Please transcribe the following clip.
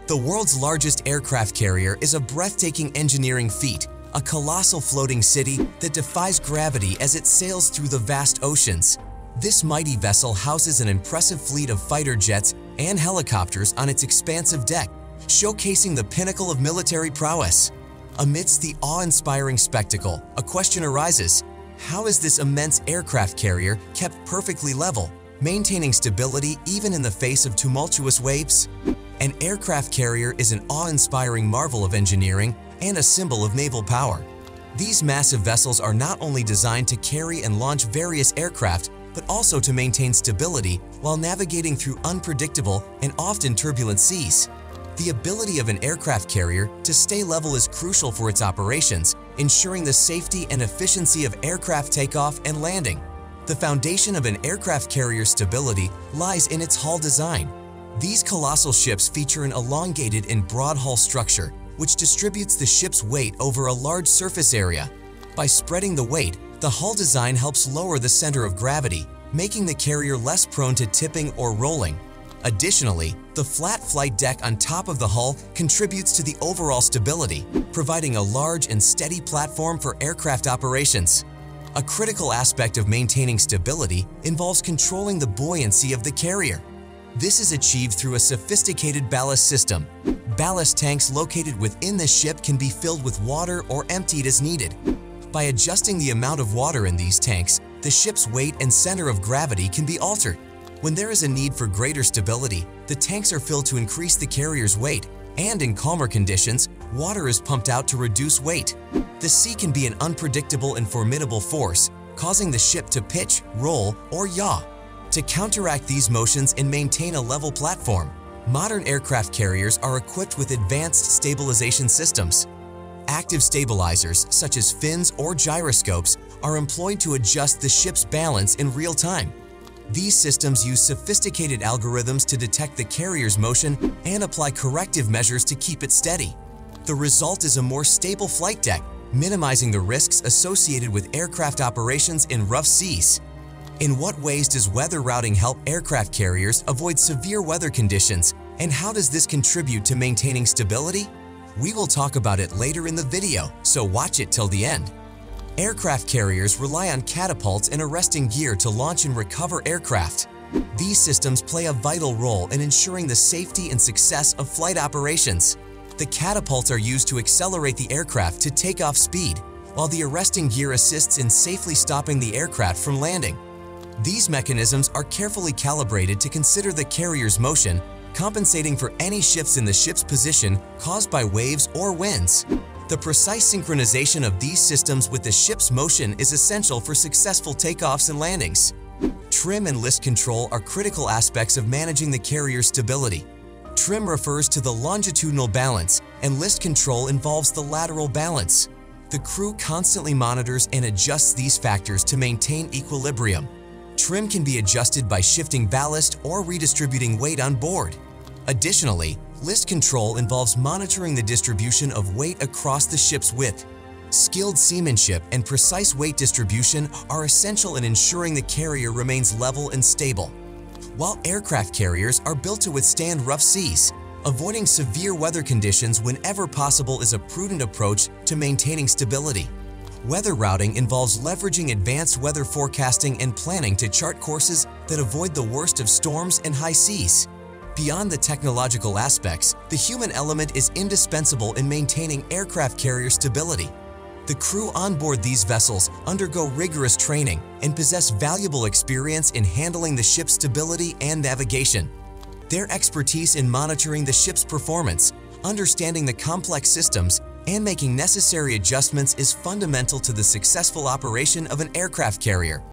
The world's largest aircraft carrier is a breathtaking engineering feat, a colossal floating city that defies gravity as it sails through the vast oceans. This mighty vessel houses an impressive fleet of fighter jets and helicopters on its expansive deck, showcasing the pinnacle of military prowess. Amidst the awe-inspiring spectacle, a question arises: how is this immense aircraft carrier kept perfectly level, maintaining stability even in the face of tumultuous waves? An aircraft carrier is an awe-inspiring marvel of engineering and a symbol of naval power. These massive vessels are not only designed to carry and launch various aircraft, but also to maintain stability while navigating through unpredictable and often turbulent seas. The ability of an aircraft carrier to stay level is crucial for its operations, ensuring the safety and efficiency of aircraft takeoff and landing. The foundation of an aircraft carrier's stability lies in its hull design. These colossal ships feature an elongated and broad hull structure, which distributes the ship's weight over a large surface area. By spreading the weight, the hull design helps lower the center of gravity, making the carrier less prone to tipping or rolling. Additionally, the flat flight deck on top of the hull contributes to the overall stability, providing a large and steady platform for aircraft operations. A critical aspect of maintaining stability involves controlling the buoyancy of the carrier. This is achieved through a sophisticated ballast system. Ballast tanks located within the ship can be filled with water or emptied as needed. By adjusting the amount of water in these tanks, the ship's weight and center of gravity can be altered. When there is a need for greater stability, the tanks are filled to increase the carrier's weight, and in calmer conditions, water is pumped out to reduce weight. The sea can be an unpredictable and formidable force, causing the ship to pitch, roll, or yaw. To counteract these motions and maintain a level platform, modern aircraft carriers are equipped with advanced stabilization systems. Active stabilizers, such as fins or gyroscopes, are employed to adjust the ship's balance in real time. These systems use sophisticated algorithms to detect the carrier's motion and apply corrective measures to keep it steady. The result is a more stable flight deck, minimizing the risks associated with aircraft operations in rough seas. In what ways does weather routing help aircraft carriers avoid severe weather conditions, and how does this contribute to maintaining stability? We will talk about it later in the video, so watch it till the end. Aircraft carriers rely on catapults and arresting gear to launch and recover aircraft. These systems play a vital role in ensuring the safety and success of flight operations. The catapults are used to accelerate the aircraft to takeoff speed, while the arresting gear assists in safely stopping the aircraft from landing. These mechanisms are carefully calibrated to consider the carrier's motion, compensating for any shifts in the ship's position caused by waves or winds. The precise synchronization of these systems with the ship's motion is essential for successful takeoffs and landings. Trim and list control are critical aspects of managing the carrier's stability. Trim refers to the longitudinal balance, and list control involves the lateral balance. The crew constantly monitors and adjusts these factors to maintain equilibrium. Trim can be adjusted by shifting ballast or redistributing weight on board. Additionally, list control involves monitoring the distribution of weight across the ship's width. Skilled seamanship and precise weight distribution are essential in ensuring the carrier remains level and stable. While aircraft carriers are built to withstand rough seas, avoiding severe weather conditions whenever possible is a prudent approach to maintaining stability. Weather routing involves leveraging advanced weather forecasting and planning to chart courses that avoid the worst of storms and high seas. Beyond the technological aspects, the human element is indispensable in maintaining aircraft carrier stability. The crew on board these vessels undergo rigorous training and possess valuable experience in handling the ship's stability and navigation. Their expertise in monitoring the ship's performance, understanding the complex systems, and making necessary adjustments is fundamental to the successful operation of an aircraft carrier.